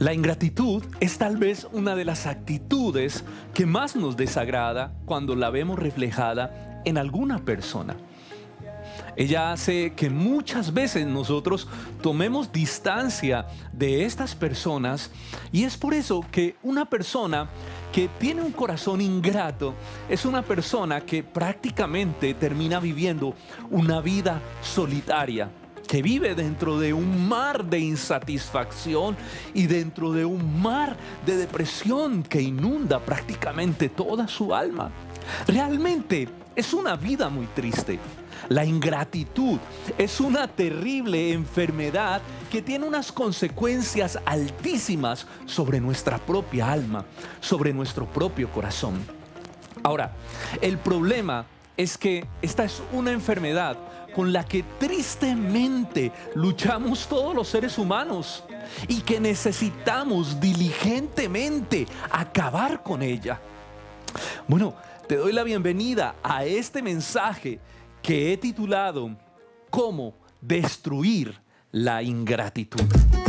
La ingratitud es tal vez una de las actitudes que más nos desagrada cuando la vemos reflejada en alguna persona. Ella hace que muchas veces nosotros tomemos distancia de estas personas, y es por eso que una persona que tiene un corazón ingrato es una persona que prácticamente termina viviendo una vida solitaria, que vive dentro de un mar de insatisfacción y dentro de un mar de depresión que inunda prácticamente toda su alma. Realmente es una vida muy triste. La ingratitud es una terrible enfermedad que tiene unas consecuencias altísimas sobre nuestra propia alma, sobre nuestro propio corazón. Ahora, el problema es que esta es una enfermedad con la que tristemente luchamos todos los seres humanos y que necesitamos diligentemente acabar con ella. Bueno, te doy la bienvenida a este mensaje que he titulado ¿Cómo destruir la ingratitud?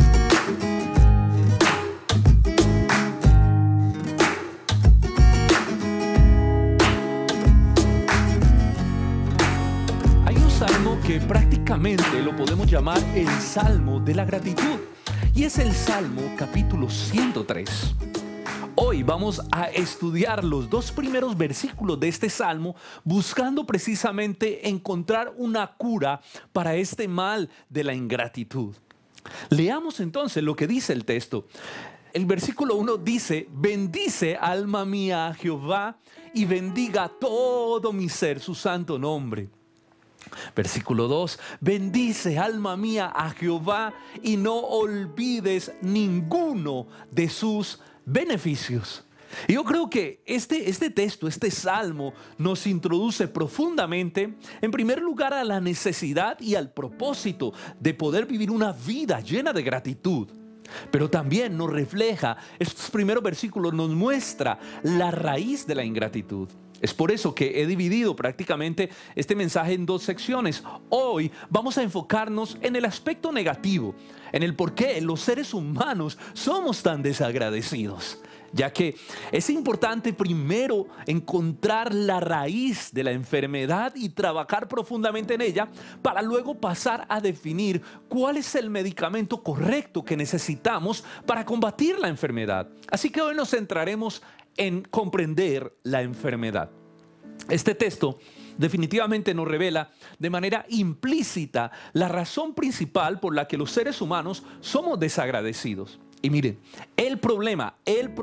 Hay un salmo que prácticamente lo podemos llamar el Salmo de la Gratitud, y es el Salmo capítulo 103. Hoy vamos a estudiar los dos primeros versículos de este salmo, buscando precisamente encontrar una cura para este mal de la ingratitud. Leamos entonces lo que dice el texto. El versículo 1 dice: bendice alma mía a Jehová y bendiga todo mi ser su santo nombre. Versículo 2, bendice alma mía a Jehová y no olvides ninguno de sus beneficios. Y yo creo que este texto, este salmo, nos introduce profundamente, en primer lugar, a la necesidad y al propósito de poder vivir una vida llena de gratitud. Pero también nos refleja, estos primeros versículos nos muestra la raíz de la ingratitud. Es por eso que he dividido prácticamente este mensaje en dos secciones. Hoy vamos a enfocarnos en el aspecto negativo, en el por qué los seres humanos somos tan desagradecidos, ya que es importante primero encontrar la raíz de la enfermedad y trabajar profundamente en ella, para luego pasar a definir cuál es el medicamento correcto que necesitamos para combatir la enfermedad. Así que hoy nos centraremos en comprender la enfermedad. Este texto definitivamente nos revela de manera implícita la razón principal por la que los seres humanos somos desagradecidos. Y miren, el problema,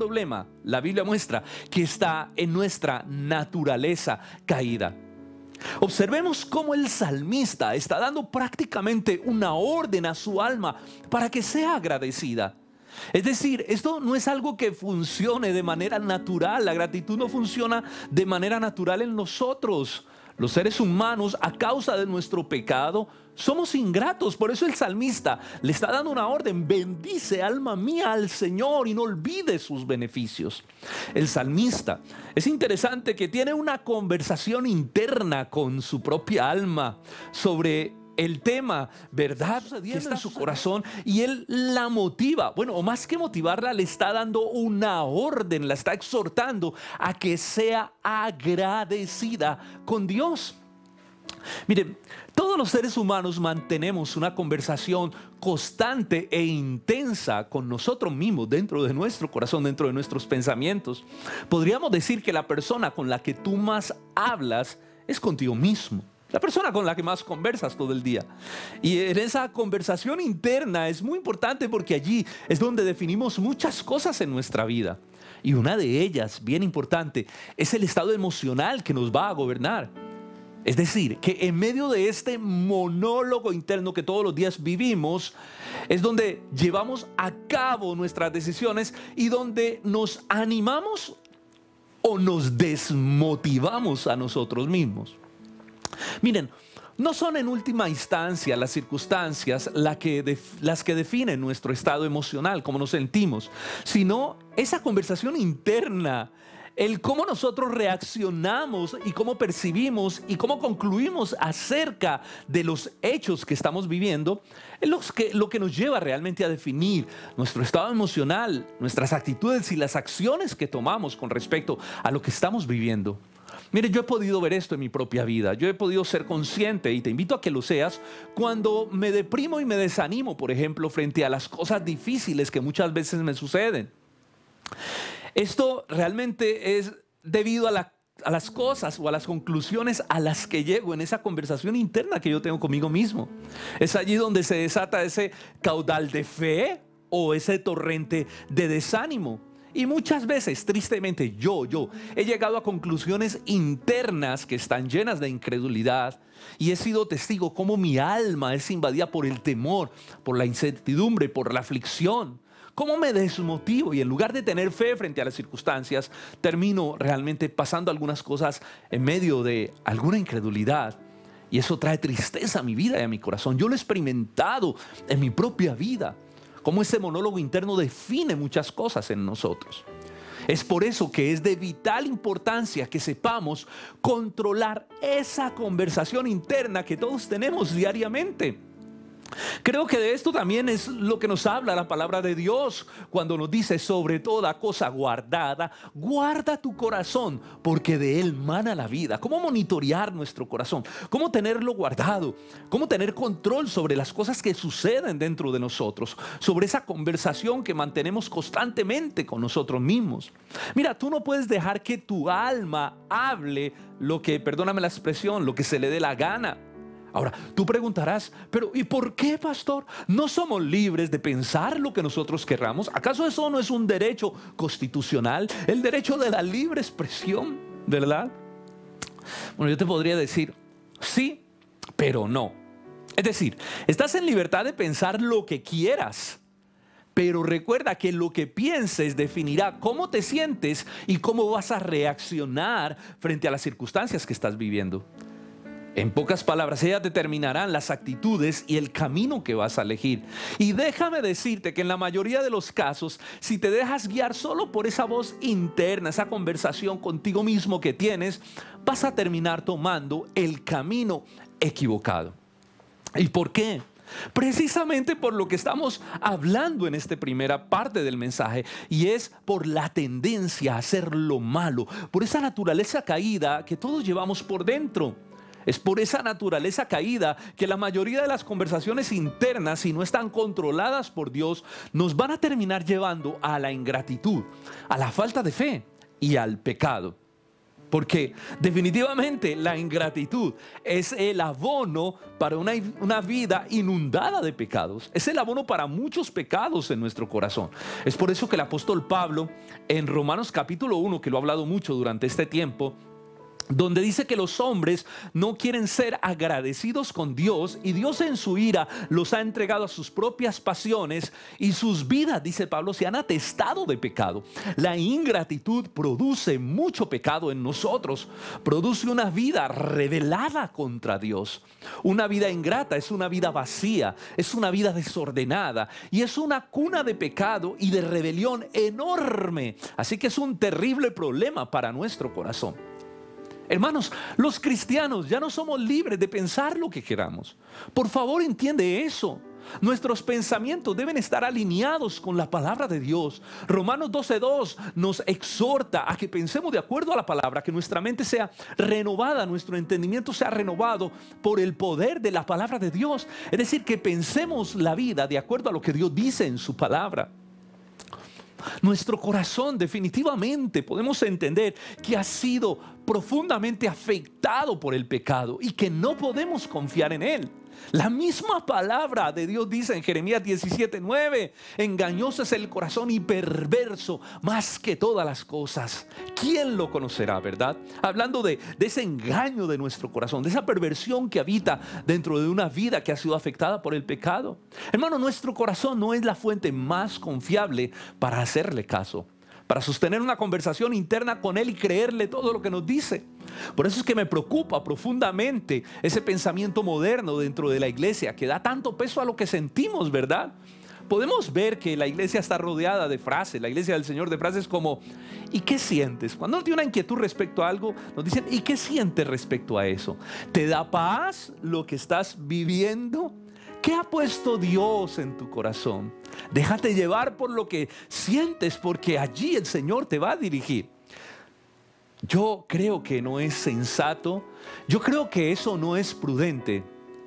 la Biblia muestra que está en nuestra naturaleza caída. Observemos cómo el salmista está dando prácticamente una orden a su alma para que sea agradecida. Es decir, esto no es algo que funcione de manera natural. La gratitud no funciona de manera natural en nosotros. Los seres humanos, a causa de nuestro pecado, somos ingratos. Por eso el salmista le está dando una orden: bendice alma mía al Señor y no olvides sus beneficios. El salmista, es interesante que tiene una conversación interna con su propia alma sobre el tema, ¿verdad?, que está en su corazón, y él la motiva. Bueno, o más que motivarla, le está dando una orden, la está exhortando a que sea agradecida con Dios. Miren, todos los seres humanos mantenemos una conversación constante e intensa con nosotros mismos, dentro de nuestro corazón, dentro de nuestros pensamientos. Podríamos decir que la persona con la que tú más hablas es contigo mismo. La persona con la que más conversas todo el día. Y en esa conversación interna es muy importante, porque allí es donde definimos muchas cosas en nuestra vida. Y una de ellas, bien importante, es el estado emocional que nos va a gobernar. Es decir, que en medio de este monólogo interno que todos los días vivimos, es donde llevamos a cabo nuestras decisiones y donde nos animamos o nos desmotivamos a nosotros mismos. Miren, no son en última instancia las circunstancias las que definen nuestro estado emocional, cómo nos sentimos, sino esa conversación interna el cómo nosotros reaccionamos y cómo percibimos y cómo concluimos acerca de los hechos que estamos viviendo es lo que nos lleva realmente a definir nuestro estado emocional, nuestras actitudes y las acciones que tomamos con respecto a lo que estamos viviendo. Mire, yo he podido ver esto en mi propia vida. Yo he podido ser consciente, y te invito a que lo seas, cuando me deprimo y me desanimo, por ejemplo, frente a las cosas difíciles que muchas veces me suceden. Esto realmente es debido a las cosas o a las conclusiones a las que llego en esa conversación interna que yo tengo conmigo mismo. Es allí donde se desata ese caudal de fe o ese torrente de desánimo. Y muchas veces, tristemente, yo he llegado a conclusiones internas que están llenas de incredulidad y he sido testigo cómo mi alma es invadida por el temor, por la incertidumbre, por la aflicción. Cómo me desmotivo y en lugar de tener fe frente a las circunstancias, termino realmente pasando algunas cosas en medio de alguna incredulidad. Y eso trae tristeza a mi vida y a mi corazón. Yo lo he experimentado en mi propia vida. Cómo ese monólogo interno define muchas cosas en nosotros. Es por eso que es de vital importancia que sepamos controlar esa conversación interna que todos tenemos diariamente. Creo que de esto también es lo que nos habla la palabra de Dios cuando nos dice: sobre toda cosa guardada, guarda tu corazón, porque de él mana la vida. ¿Cómo monitorear nuestro corazón? ¿Cómo tenerlo guardado? ¿Cómo tener control sobre las cosas que suceden dentro de nosotros? Sobre esa conversación que mantenemos constantemente con nosotros mismos. Mira, tú no puedes dejar que tu alma hable lo que, perdóname la expresión, lo que se le dé la gana. Ahora, tú preguntarás, pero ¿y por qué, pastor? ¿No somos libres de pensar lo que nosotros querramos? ¿Acaso eso no es un derecho constitucional? El derecho de la libre expresión, ¿verdad? Bueno, yo te podría decir, sí, pero no. Es decir, estás en libertad de pensar lo que quieras, pero recuerda que lo que pienses definirá cómo te sientes y cómo vas a reaccionar frente a las circunstancias que estás viviendo. En pocas palabras, ellas determinarán las actitudes y el camino que vas a elegir. Y déjame decirte que en la mayoría de los casos, si te dejas guiar solo por esa voz interna, esa conversación contigo mismo que tienes, vas a terminar tomando el camino equivocado. ¿Y por qué? Precisamente por lo que estamos hablando en esta primera parte del mensaje, y es por la tendencia a hacer lo malo, por esa naturaleza caída que todos llevamos por dentro. Es por esa naturaleza caída que la mayoría de las conversaciones internas, si no están controladas por Dios, nos van a terminar llevando a la ingratitud, a la falta de fe y al pecado. Porque definitivamente la ingratitud es el abono para una vida inundada de pecados. Es el abono para muchos pecados en nuestro corazón. Es por eso que el apóstol Pablo en Romanos capítulo 1, que lo ha hablado mucho durante este tiempo, donde dice que los hombres no quieren ser agradecidos con Dios y Dios en su ira los ha entregado a sus propias pasiones y sus vidas, dice Pablo, se han atestado de pecado. La ingratitud produce mucho pecado en nosotros, produce una vida rebelada contra Dios. Una vida ingrata es una vida vacía, es una vida desordenada y es una cuna de pecado y de rebelión enorme. Así que es un terrible problema para nuestro corazón. Hermanos, los cristianos ya no somos libres de pensar lo que queramos. Por favor, entiende eso. Nuestros pensamientos deben estar alineados con la palabra de Dios. Romanos 12:2 nos exhorta a que pensemos de acuerdo a la palabra, que nuestra mente sea renovada, nuestro entendimiento sea renovado por el poder de la palabra de Dios. Es decir, que pensemos la vida de acuerdo a lo que Dios dice en su palabra. Nuestro corazón definitivamente podemos entender que ha sido profundamente afectado por el pecado y que no podemos confiar en él. La misma palabra de Dios dice en Jeremías 17:9: engañoso es el corazón y perverso más que todas las cosas. ¿Quién lo conocerá, verdad? Hablando de ese engaño de nuestro corazón, de esa perversión que habita dentro de una vida que ha sido afectada por el pecado. Hermano, nuestro corazón no es la fuente más confiable para hacerle caso, para sostener una conversación interna con Él y creerle todo lo que nos dice. Por eso es que me preocupa profundamente ese pensamiento moderno dentro de la iglesia que da tanto peso a lo que sentimos, ¿verdad? podemos ver que la iglesia está rodeada de frases, la iglesia del Señor, de frases como ¿y qué sientes? Cuando uno tiene una inquietud respecto a algo, nos dicen ¿y qué sientes respecto a eso? ¿Te da paz lo que estás viviendo? ¿Qué ha puesto Dios en tu corazón? Déjate llevar por lo que sientes, porque allí el Señor te va a dirigir. Yo creo que no es sensato, yo creo que eso no es prudente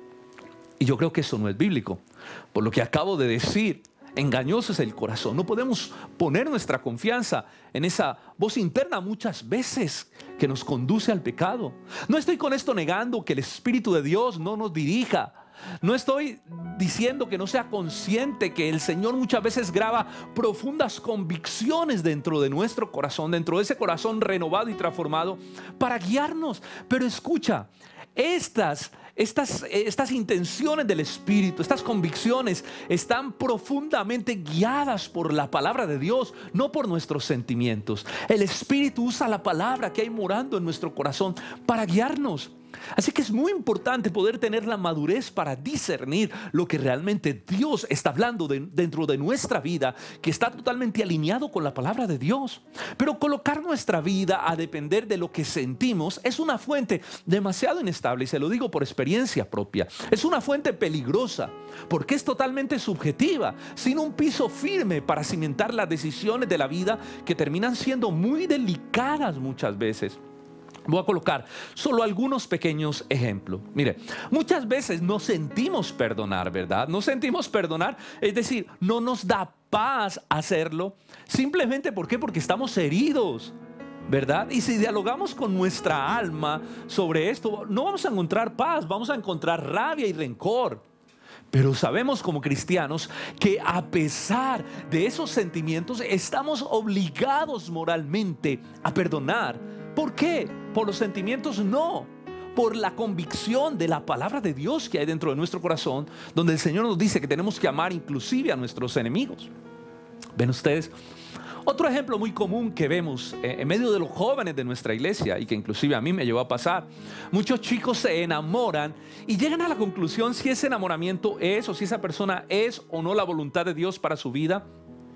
y yo creo que eso no es bíblico. Por lo que acabo de decir, engañoso es el corazón. No podemos poner nuestra confianza en esa voz interna muchas veces que nos conduce al pecado. No estoy con esto negando que el Espíritu de Dios no nos dirija. No estoy diciendo que no sea consciente que el Señor muchas veces graba profundas convicciones dentro de nuestro corazón, dentro de ese corazón renovado y transformado para guiarnos. Pero escucha, estas intenciones del Espíritu, estas convicciones están profundamente guiadas por la palabra de Dios, no por nuestros sentimientos. El Espíritu usa la palabra que hay morando en nuestro corazón para guiarnos. Así que es muy importante poder tener la madurez para discernir lo que realmente Dios está hablando dentro de nuestra vida, que está totalmente alineado con la palabra de Dios. Pero colocar nuestra vida a depender de lo que sentimos es una fuente demasiado inestable, y se lo digo por experiencia propia. Es una fuente peligrosa porque es totalmente subjetiva, sin un piso firme para cimentar las decisiones de la vida, que terminan siendo muy delicadas muchas veces. Voy a colocar solo algunos pequeños ejemplos. Mire, muchas veces no sentimos perdonar, ¿verdad? No sentimos perdonar, es decir, no nos da paz hacerlo. Simplemente, ¿por qué? Porque estamos heridos, ¿verdad? Y si dialogamos con nuestra alma sobre esto, no vamos a encontrar paz, vamos a encontrar rabia y rencor. Pero sabemos como cristianos que a pesar de esos sentimientos estamos obligados moralmente a perdonar. ¿Por qué? ¿Por los sentimientos? No, por la convicción de la palabra de Dios que hay dentro de nuestro corazón, donde el Señor nos dice que tenemos que amar inclusive a nuestros enemigos. ¿Ven ustedes? Otro ejemplo muy común que vemos en medio de los jóvenes de nuestra iglesia, y que inclusive a mí me llevó a pasar: muchos chicos se enamoran y llegan a la conclusión si ese enamoramiento es, o si esa persona es o no la voluntad de Dios para su vida.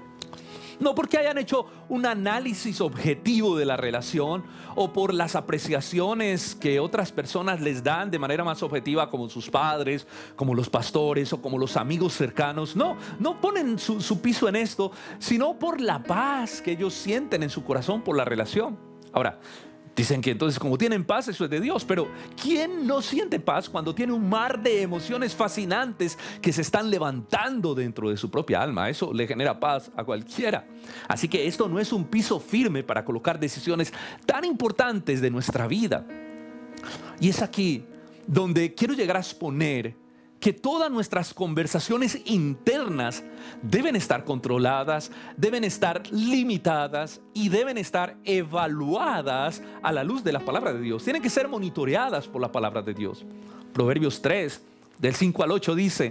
No porque hayan hecho un análisis objetivo de la relación, o por las apreciaciones que otras personas les dan de manera más objetiva, como sus padres, como los pastores o como los amigos cercanos. No ponen su piso en esto, sino por la paz que ellos sienten en su corazón por la relación. Ahora, dicen que entonces, como tienen paz, eso es de Dios. Pero ¿quién no siente paz cuando tiene un mar de emociones fascinantes que se están levantando dentro de su propia alma? Eso le genera paz a cualquiera. Así que esto no es un piso firme para colocar decisiones tan importantes de nuestra vida. Y es aquí donde quiero llegar a exponer que todas nuestras conversaciones internas deben estar controladas, deben estar limitadas y deben estar evaluadas a la luz de la palabra de Dios. Tienen que ser monitoreadas por la palabra de Dios. Proverbios 3, del 5 al 8 dice: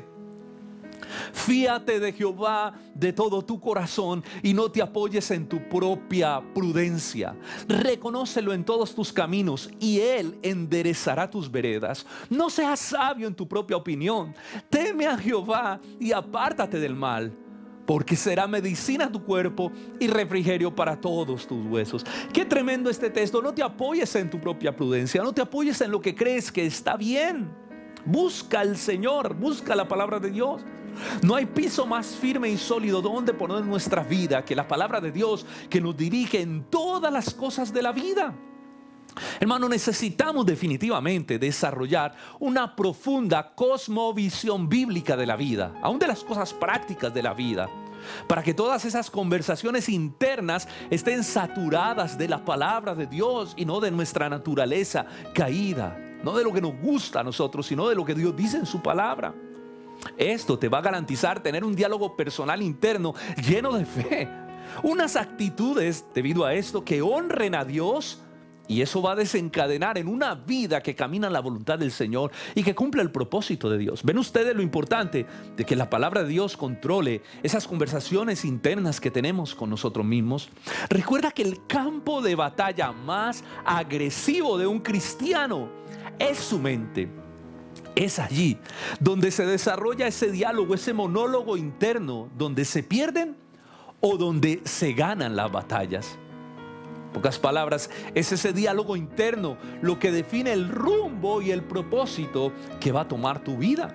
fíate de Jehová de todo tu corazón y no te apoyes en tu propia prudencia. Reconócelo en todos tus caminos y Él enderezará tus veredas. No seas sabio en tu propia opinión. Teme a Jehová y apártate del mal, porque será medicina a tu cuerpo y refrigerio para todos tus huesos. Qué tremendo este texto. No te apoyes en tu propia prudencia, no te apoyes en lo que crees que está bien. Busca al Señor, busca la palabra de Dios. No hay piso más firme y sólido donde poner nuestra vida que la palabra de Dios, que nos dirige en todas las cosas de la vida. Hermano, necesitamos definitivamente desarrollar una profunda cosmovisión bíblica de la vida, aún de las cosas prácticas de la vida, para que todas esas conversaciones internas estén saturadas de la palabra de Dios y no de nuestra naturaleza caída, no de lo que nos gusta a nosotros, sino de lo que Dios dice en su palabra. Esto te va a garantizar tener un diálogo personal interno lleno de fe, unas actitudes debido a esto que honren a Dios, y eso va a desencadenar en una vida que camina en la voluntad del Señor y que cumple el propósito de Dios. ¿Ven ustedes lo importante de que la palabra de Dios controle esas conversaciones internas que tenemos con nosotros mismos? Recuerda que el campo de batalla más agresivo de un cristiano es su mente. Es allí donde se desarrolla ese diálogo, ese monólogo interno, donde se pierden o donde se ganan las batallas. En pocas palabras, es ese diálogo interno lo que define el rumbo y el propósito que va a tomar tu vida.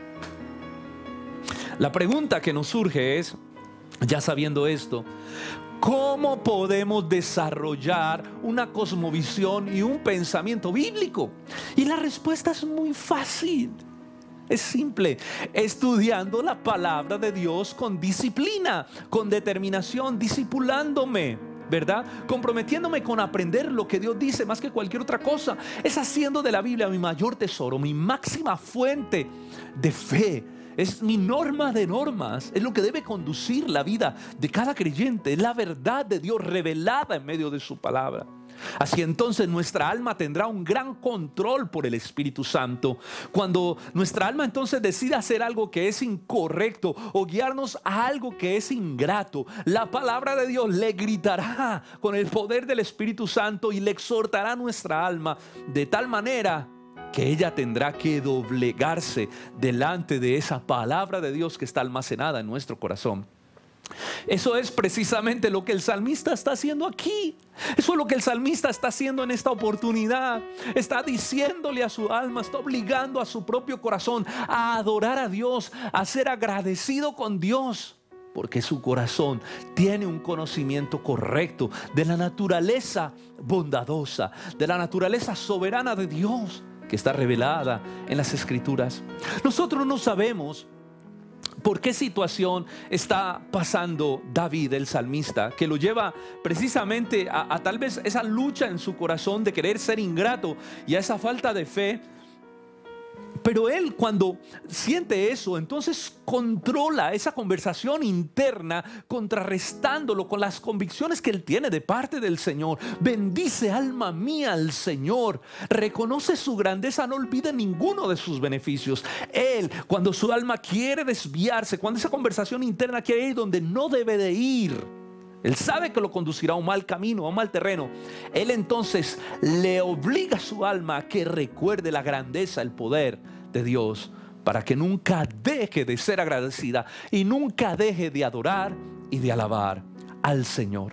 La pregunta que nos surge es, ya sabiendo esto, ¿cómo podemos desarrollar una cosmovisión y un pensamiento bíblico? Y la respuesta es muy fácil. Es simple, estudiando la palabra de Dios con disciplina, con determinación, discipulándome, ¿verdad? Comprometiéndome con aprender lo que Dios dice más que cualquier otra cosa. Es haciendo de la Biblia mi mayor tesoro, mi máxima fuente de fe. Es mi norma de normas, es lo que debe conducir la vida de cada creyente, es la verdad de Dios revelada en medio de su palabra. Así entonces nuestra alma tendrá un gran control por el Espíritu Santo. Cuando nuestra alma entonces decida hacer algo que es incorrecto o guiarnos a algo que es ingrato, la palabra de Dios le gritará con el poder del Espíritu Santo y le exhortará a nuestra alma de tal manera que ella tendrá que doblegarse delante de esa palabra de Dios que está almacenada en nuestro corazón. Eso es precisamente lo que el salmista está haciendo aquí. Eso es lo que el salmista está haciendo en esta oportunidad. Está diciéndole a su alma, está obligando a su propio corazón a adorar a Dios, a ser agradecido con Dios, porque su corazón tiene un conocimiento correcto de la naturaleza bondadosa, de la naturaleza soberana de Dios que está revelada en las Escrituras. Nosotros no sabemos por qué situación está pasando David, el salmista, que lo lleva precisamente a tal vez esa lucha en su corazón de querer ser ingrato y a esa falta de fe. Pero él, cuando siente eso, entonces controla esa conversación interna, contrarrestándolo con las convicciones que él tiene de parte del Señor. Bendice, alma mía, al Señor. Reconoce su grandeza, no olvide ninguno de sus beneficios. Él, cuando su alma quiere desviarse, cuando esa conversación interna quiere ir donde no debe de ir, él sabe que lo conducirá a un mal camino, a un mal terreno. Él entonces le obliga a su alma a que recuerde la grandeza, el poder de Dios, para que nunca deje de ser agradecida y nunca deje de adorar y de alabar al Señor.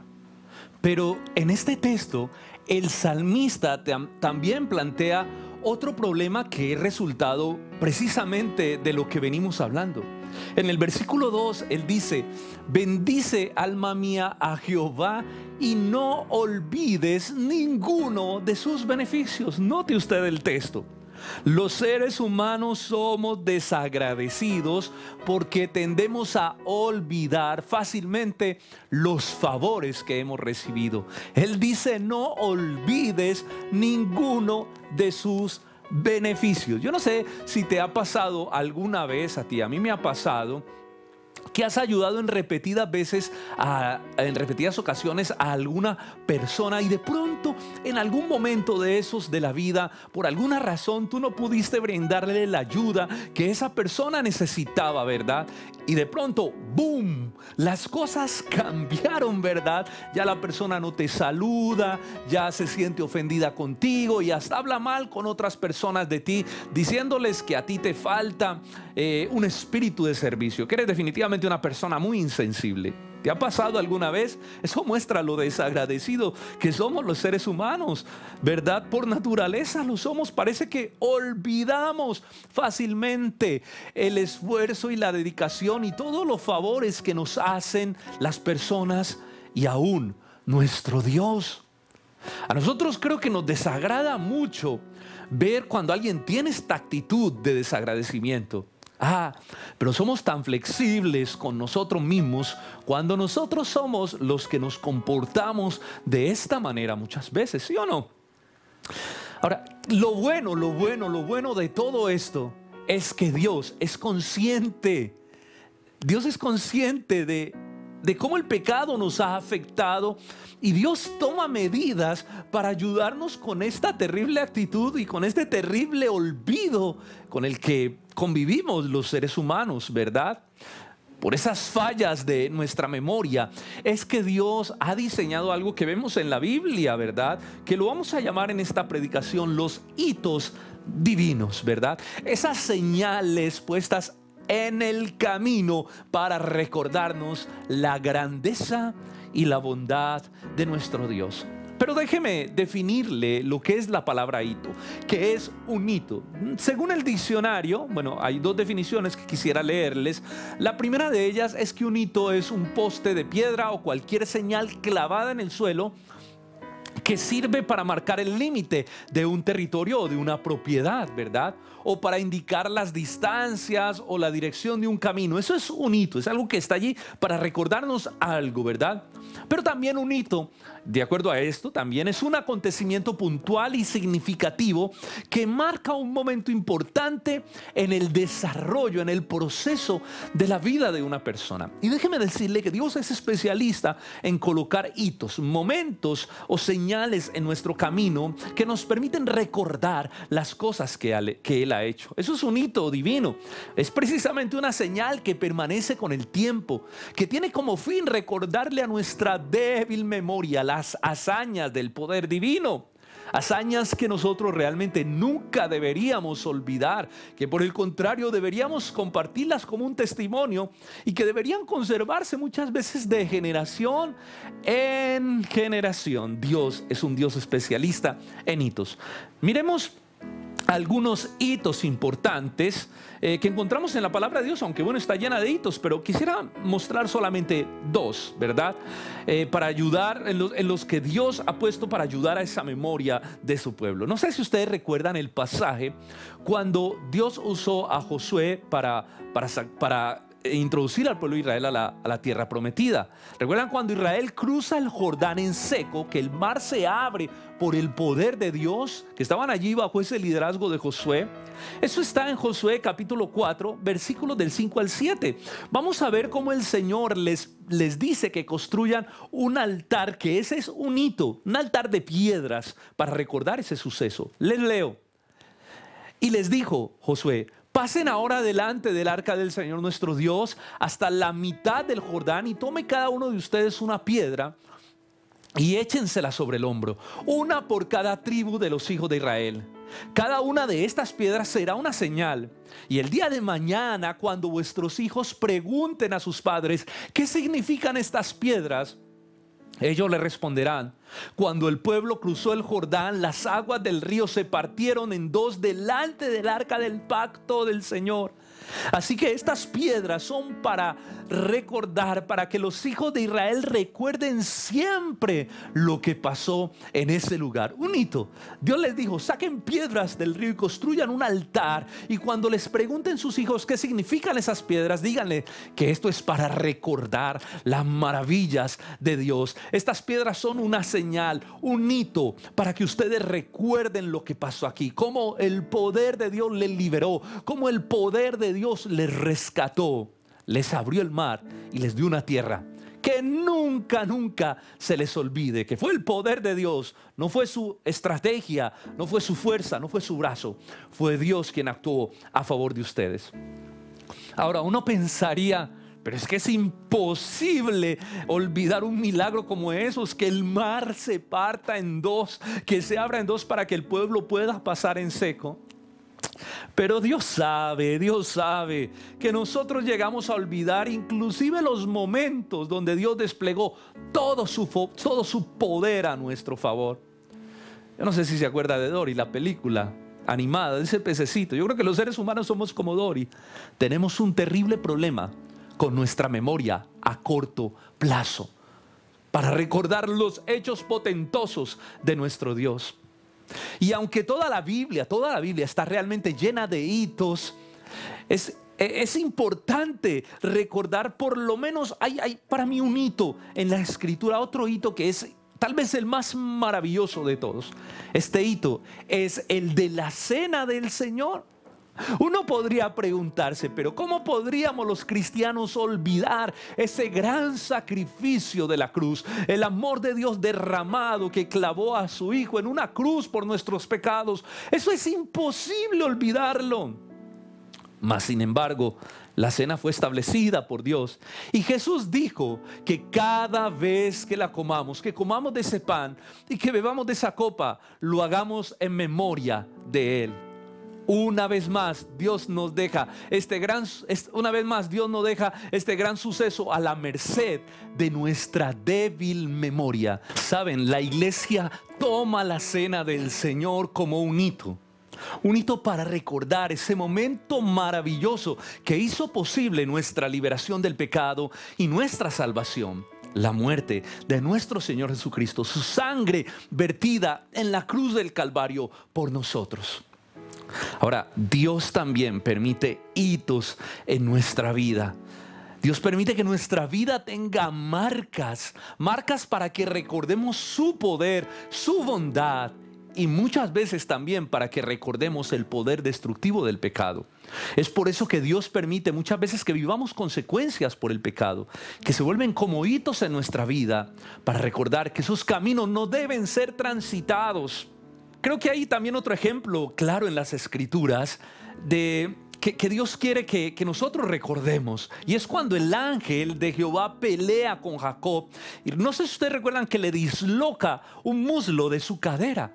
Pero en este texto, el salmista también plantea otro problema que es resultado precisamente de lo que venimos hablando. En el versículo 2 él dice: bendice, alma mía, a Jehová y no olvides ninguno de sus beneficios. Note usted el texto. Los seres humanos somos desagradecidos porque tendemos a olvidar fácilmente los favores que hemos recibido. Él dice: no olvides ninguno de sus beneficios. Yo no sé si te ha pasado alguna vez a ti, a mí me ha pasado que has ayudado en repetidas veces, en repetidas ocasiones a alguna persona y de pronto en algún momento de esos de la vida, por alguna razón tú no pudiste brindarle la ayuda que esa persona necesitaba, ¿verdad? Y de pronto, ¡boom!, las cosas cambiaron, ¿verdad? Ya la persona no te saluda, ya se siente ofendida contigo y hasta habla mal con otras personas de ti, diciéndoles que a ti te falta un espíritu de servicio, que eres definitivamente una persona muy insensible. ¿Te ha pasado alguna vez? Eso muestra lo desagradecido que somos los seres humanos, ¿verdad? Por naturaleza lo somos. Parece que olvidamos fácilmente el esfuerzo y la dedicación y todos los favores que nos hacen las personas y aún nuestro Dios. A nosotros creo que nos desagrada mucho ver cuando alguien tiene esta actitud de desagradecimiento. Pero somos tan flexibles con nosotros mismos cuando nosotros somos los que nos comportamos de esta manera muchas veces, ¿sí o no? Ahora, lo bueno de todo esto es que Dios es consciente. Dios es consciente de cómo el pecado nos ha afectado y Dios toma medidas para ayudarnos con esta terrible actitud y con este terrible olvido con el que convivimos los seres humanos, ¿verdad? por esas fallas de nuestra memoria, es que Dios ha diseñado algo que vemos en la Biblia, ¿verdad? Que lo vamos a llamar en esta predicación los hitos divinos, ¿verdad? Esas señales puestas en el camino para recordarnos la grandeza y la bondad de nuestro Dios. Pero déjeme definirle lo que es la palabra hito, que es un hito. Según el diccionario, bueno, hay dos definiciones que quisiera leerles. La primera de ellas es que un hito es un poste de piedra o cualquier señal clavada en el suelo que sirve para marcar el límite de un territorio o de una propiedad, ¿verdad? O para indicar las distancias o la dirección de un camino. Eso es un hito, es algo que está allí para recordarnos algo, ¿verdad? Pero también un hito, de acuerdo a esto, también es un acontecimiento puntual y significativo que marca un momento importante en el desarrollo, en el proceso de la vida de una persona. Y déjeme decirle que Dios es especialista en colocar hitos, momentos o señales en nuestro camino que nos permiten recordar las cosas que Él ha hecho. Eso es un hito divino. Es precisamente una señal que permanece con el tiempo, que tiene como fin recordarle a nuestra débil memoria las hazañas del poder divino. Hazañas que nosotros realmente nunca deberíamos olvidar, que por el contrario deberíamos compartirlas como un testimonio y que deberían conservarse muchas veces de generación en generación. Dios es un Dios especialista en hitos. Miremos algunos hitos importantes que encontramos en la palabra de Dios, aunque bueno, está llena de hitos, pero quisiera mostrar solamente dos, ¿verdad? Para ayudar en los que Dios ha puesto para ayudar a esa memoria de su pueblo. No sé si ustedes recuerdan el pasaje cuando Dios usó a Josué para introducir al pueblo de Israel a la tierra prometida. ¿Recuerdan cuando Israel cruza el Jordán en seco, que el mar se abre por el poder de Dios, que estaban allí bajo ese liderazgo de Josué? Eso está en Josué capítulo 4, versículos del 5 al 7. Vamos a ver cómo el Señor les dice que construyan un altar, que ese es un hito, un altar de piedras para recordar ese suceso. Les leo. Y les dijo Josué: pasen ahora delante del arca del Señor nuestro Dios hasta la mitad del Jordán y tome cada uno de ustedes una piedra y échensela sobre el hombro, una por cada tribu de los hijos de Israel. Cada una de estas piedras será una señal. Y el día de mañana, cuando vuestros hijos pregunten a sus padres ¿qué significan estas piedras?, ellos le responderán: cuando el pueblo cruzó el Jordán, las aguas del río se partieron en dos delante del arca del pacto del Señor. Así que estas piedras son para recordar, para que los hijos de Israel recuerden siempre lo que pasó en ese lugar. Un hito. Dios les dijo: saquen piedras del río y construyan un altar, y cuando les pregunten sus hijos qué significan esas piedras, díganle que esto es para recordar las maravillas de Dios. Estas piedras son una señal, un hito, para que ustedes recuerden lo que pasó aquí, cómo el poder de Dios les liberó, cómo el poder de Dios les rescató, les abrió el mar y les dio una tierra. Que nunca, nunca se les olvide que fue el poder de Dios, no fue su estrategia, no fue su fuerza, no fue su brazo, fue Dios quien actuó a favor de ustedes. Ahora, uno pensaría: pero es que es imposible olvidar un milagro como esos, que el mar se parta en dos, que se abra en dos para que el pueblo pueda pasar en seco. Pero Dios sabe que nosotros llegamos a olvidar inclusive los momentos donde Dios desplegó todo su poder a nuestro favor. Yo no sé si se acuerda de Dory, la película animada de ese pececito. Yo creo que los seres humanos somos como Dory. Tenemos un terrible problema con nuestra memoria a corto plazo para recordar los hechos potentosos de nuestro Dios. Y aunque toda la Biblia está realmente llena de hitos, es importante recordar, por lo menos hay para mí un hito en la Escritura, otro hito que es tal vez el más maravilloso de todos. Este hito es el de la cena del Señor. Uno podría preguntarse: pero ¿cómo podríamos los cristianos olvidar ese gran sacrificio de la cruz? El amor de Dios derramado, que clavó a su Hijo en una cruz por nuestros pecados. Eso es imposible olvidarlo. Mas, sin embargo, la cena fue establecida por Dios. Y Jesús dijo que cada vez que la comamos, que comamos de ese pan y que bebamos de esa copa, lo hagamos en memoria de Él. Una vez más, Dios nos deja este gran suceso a la merced de nuestra débil memoria. Saben, la iglesia toma la cena del Señor como un hito. Un hito para recordar ese momento maravilloso que hizo posible nuestra liberación del pecado y nuestra salvación. La muerte de nuestro Señor Jesucristo, su sangre vertida en la cruz del Calvario por nosotros. Ahora, Dios también permite hitos en nuestra vida. Dios permite que nuestra vida tenga marcas para que recordemos su poder, su bondad. Y muchas veces también para que recordemos el poder destructivo del pecado. Es por eso que Dios permite muchas veces que vivamos consecuencias por el pecado, que se vuelven como hitos en nuestra vida, para recordar que esos caminos no deben ser transitados. Creo que hay también otro ejemplo claro en las Escrituras de que Dios quiere que nosotros recordemos, y es cuando el ángel de Jehová pelea con Jacob. Y no sé si ustedes recuerdan que le disloca un muslo de su cadera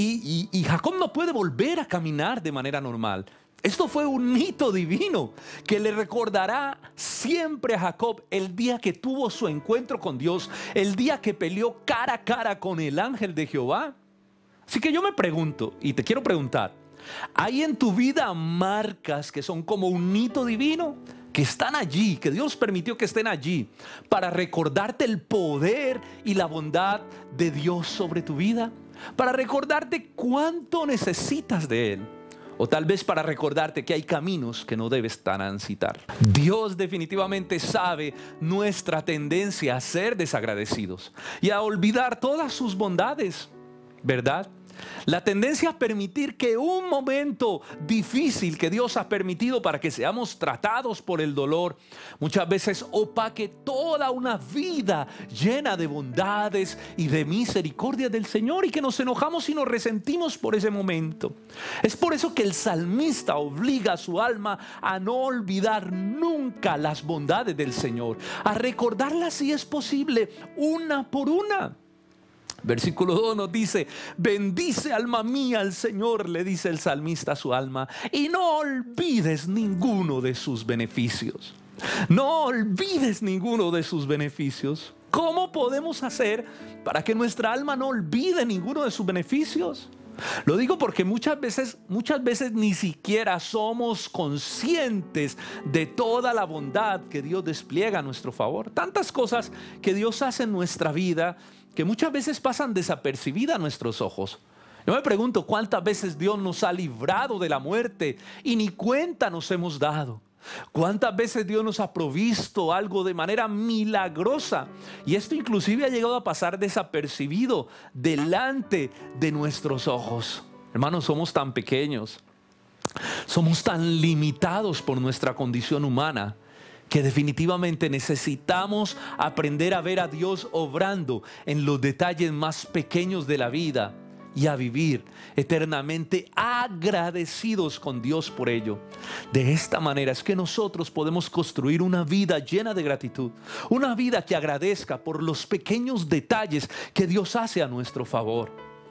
y Jacob no puede volver a caminar de manera normal. Esto fue un hito divino que le recordará siempre a Jacob el día que tuvo su encuentro con Dios, el día que peleó cara a cara con el ángel de Jehová. Así que yo me pregunto, y te quiero preguntar, ¿hay en tu vida marcas que son como un hito divino? Que están allí, que Dios permitió que estén allí para recordarte el poder y la bondad de Dios sobre tu vida, para recordarte cuánto necesitas de Él, o tal vez para recordarte que hay caminos que no debes transitar. Dios definitivamente sabe nuestra tendencia a ser desagradecidos y a olvidar todas sus bondades, ¿verdad? La tendencia a permitir que un momento difícil que Dios ha permitido para que seamos tratados por el dolor, muchas veces opaque toda una vida llena de bondades y de misericordia del Señor, y que nos enojamos y nos resentimos por ese momento. Es por eso que el salmista obliga a su alma a no olvidar nunca las bondades del Señor, a recordarlas si es posible una por una. Versículo 2 nos dice: bendice alma mía al Señor, le dice el salmista a su alma, y no olvides ninguno de sus beneficios. No olvides ninguno de sus beneficios. ¿Cómo podemos hacer para que nuestra alma no olvide ninguno de sus beneficios? Lo digo porque muchas veces ni siquiera somos conscientes de toda la bondad que Dios despliega a nuestro favor. Tantas cosas que Dios hace en nuestra vida que muchas veces pasan desapercibidas a nuestros ojos. Yo me pregunto cuántas veces Dios nos ha librado de la muerte y ni cuenta nos hemos dado. Cuántas veces Dios nos ha provisto algo de manera milagrosa, y esto inclusive ha llegado a pasar desapercibido delante de nuestros ojos. Hermanos, somos tan pequeños, somos tan limitados por nuestra condición humana, que definitivamente necesitamos aprender a ver a Dios obrando en los detalles más pequeños de la vida y a vivir eternamente agradecidos con Dios por ello. De esta manera es que nosotros podemos construir una vida llena de gratitud, una vida que agradezca por los pequeños detalles que Dios hace a nuestro favor.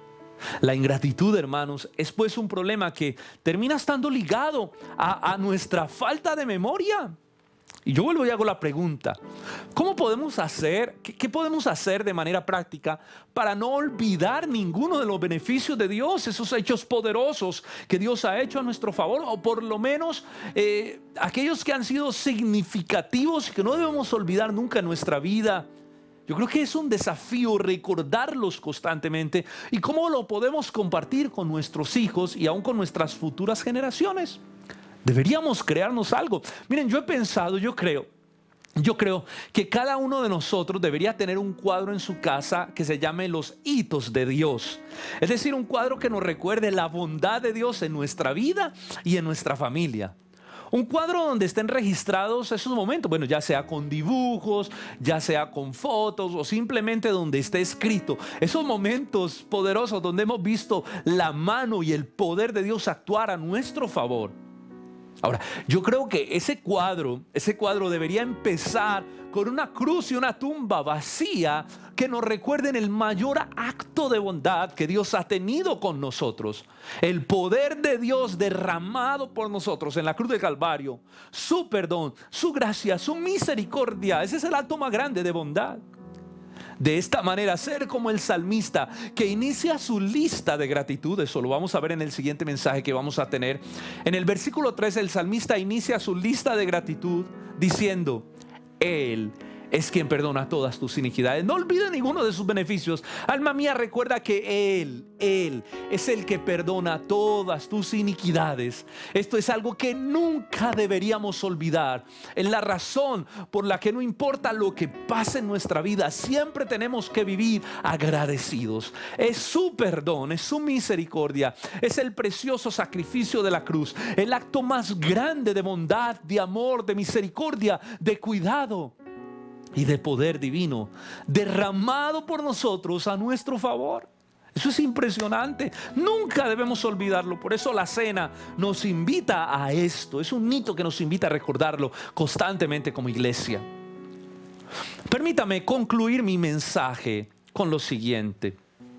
La ingratitud, hermanos, es pues un problema que termina estando ligado a nuestra falta de memoria. Y yo vuelvo y hago la pregunta: ¿cómo podemos hacer, qué podemos hacer de manera práctica para no olvidar ninguno de los beneficios de Dios, esos hechos poderosos que Dios ha hecho a nuestro favor, o por lo menos aquellos que han sido significativos y que no debemos olvidar nunca en nuestra vida? Yo creo que es un desafío recordarlos constantemente, y cómo lo podemos compartir con nuestros hijos y aún con nuestras futuras generaciones. Deberíamos crearnos algo. Miren, yo he pensado, yo creo que cada uno de nosotros debería tener un cuadro en su casa que se llame los hitos de Dios. Es decir, un cuadro que nos recuerde la bondad de Dios en nuestra vida y en nuestra familia. Un cuadro donde estén registrados esos momentos, bueno, ya sea con dibujos, ya sea con fotos, o simplemente donde esté escrito esos momentos poderosos donde hemos visto la mano y el poder de Dios actuar a nuestro favor. Ahora, yo creo que ese cuadro debería empezar con una cruz y una tumba vacía que nos recuerden el mayor acto de bondad que Dios ha tenido con nosotros. El poder de Dios derramado por nosotros en la cruz del Calvario. Su perdón, su gracia, su misericordia. Ese es el acto más grande de bondad. De esta manera, ser como el salmista que inicia su lista de gratitud. Eso lo vamos a ver en el siguiente mensaje que vamos a tener. En el versículo 3, el salmista inicia su lista de gratitud diciendo: Él es quien perdona todas tus iniquidades. No olvides ninguno de sus beneficios. Alma mía, recuerda que Él es el que perdona todas tus iniquidades. Esto es algo que nunca deberíamos olvidar. Es la razón por la que no importa lo que pase en nuestra vida, siempre tenemos que vivir agradecidos. Es su perdón, es su misericordia, es el precioso sacrificio de la cruz, el acto más grande de bondad, de amor, de misericordia, de cuidado y de poder divino derramado por nosotros a nuestro favor. Eso es impresionante. Nunca debemos olvidarlo. Por eso la cena nos invita a esto. Es un hito que nos invita a recordarlo constantemente como iglesia. Permítame concluir mi mensaje con lo siguiente.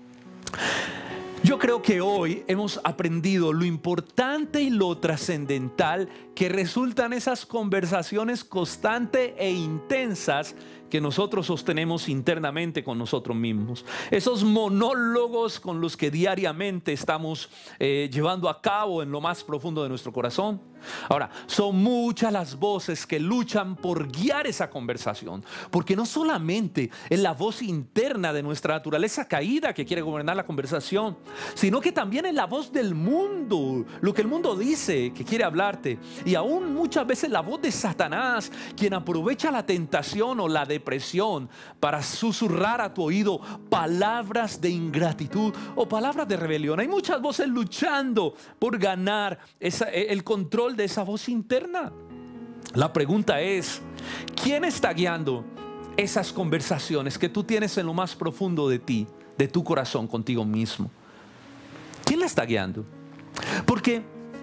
Yo creo que hoy hemos aprendido lo importante y lo trascendental que resultan esas conversaciones constantes e intensas que nosotros sostenemos internamente con nosotros mismos. Esos monólogos con los que diariamente estamos llevando a cabo en lo más profundo de nuestro corazón. Ahora, son muchas las voces que luchan por guiar esa conversación, porque no solamente es la voz interna de nuestra naturaleza caída que quiere gobernar la conversación, sino que también es la voz del mundo, lo que el mundo dice que quiere hablarte, y aún muchas veces la voz de Satanás, quien aprovecha la tentación o la depresión para susurrar a tu oído palabras de ingratitud o palabras de rebelión. Hay muchas voces luchando por ganar el control de esa voz interna. La pregunta es: ¿quién está guiando esas conversaciones que tú tienes en lo más profundo de ti, de tu corazón contigo mismo? ¿Quién la está guiando? Porque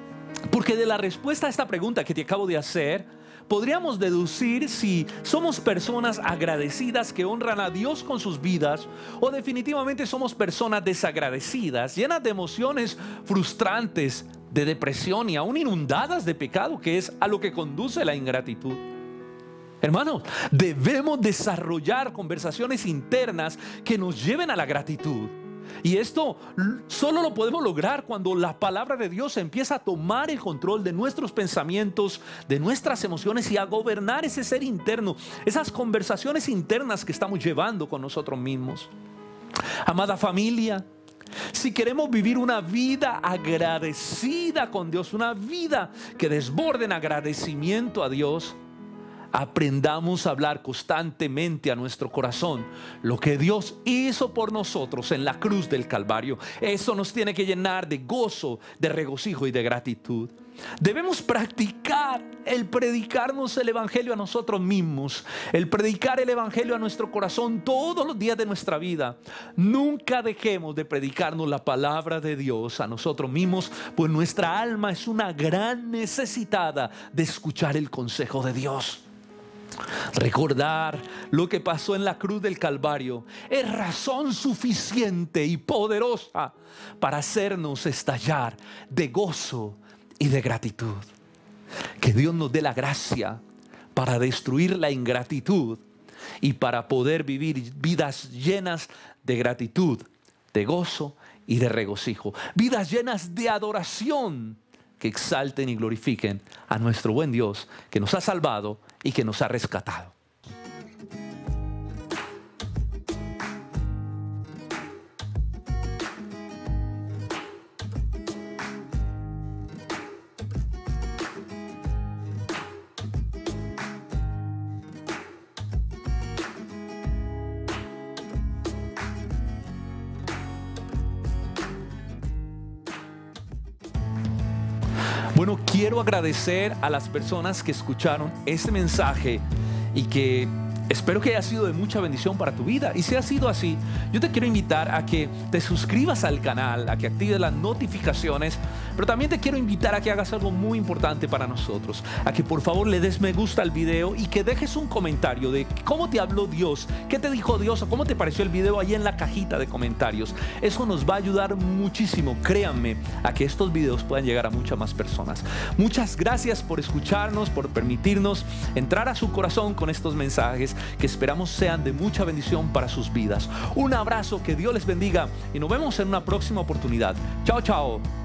de la respuesta a esta pregunta que te acabo de hacer, podríamos deducir si somos personas agradecidas que honran a Dios con sus vidas, o definitivamente somos personas desagradecidas, llenas de emociones frustrantes, de depresión y aún inundadas de pecado, que es a lo que conduce la ingratitud. Hermanos, debemos desarrollar conversaciones internas que nos lleven a la gratitud. Y esto solo lo podemos lograr cuando la palabra de Dios empieza a tomar el control de nuestros pensamientos, de nuestras emociones, y a gobernar ese ser interno, esas conversaciones internas que estamos llevando con nosotros mismos. Amada familia, si queremos vivir una vida agradecida con Dios, una vida que desborde en agradecimiento a Dios, aprendamos a hablar constantemente a nuestro corazón lo que Dios hizo por nosotros en la cruz del Calvario. Eso nos tiene que llenar de gozo, de regocijo y de gratitud. Debemos practicar el predicarnos el evangelio a nosotros mismos, el predicar el evangelio a nuestro corazón todos los días de nuestra vida. Nunca dejemos de predicarnos la palabra de Dios a nosotros mismos, pues nuestra alma es una gran necesitada de escuchar el consejo de Dios. Recordar lo que pasó en la cruz del Calvario es razón suficiente y poderosa para hacernos estallar de gozo y de gratitud. Que Dios nos dé la gracia para destruir la ingratitud y para poder vivir vidas llenas de gratitud, de gozo y de regocijo. Vidas llenas de adoración que exalten y glorifiquen a nuestro buen Dios, que nos ha salvado y que nos ha rescatado. Bueno, quiero agradecer a las personas que escucharon este mensaje y que Espero que haya sido de mucha bendición para tu vida, y si ha sido así, yo te quiero invitar a que te suscribas al canal, a que actives las notificaciones, pero también te quiero invitar a que hagas algo muy importante para nosotros, a que por favor le des me gusta al video y que dejes un comentario de cómo te habló Dios, qué te dijo Dios o cómo te pareció el video ahí en la cajita de comentarios. Eso nos va a ayudar muchísimo, créanme, a que estos videos puedan llegar a muchas más personas. Muchas gracias por escucharnos, por permitirnos entrar a su corazón con estos mensajes que esperamos sean de mucha bendición para sus vidas. Un abrazo, que Dios les bendiga y nos vemos en una próxima oportunidad. Chao, chao.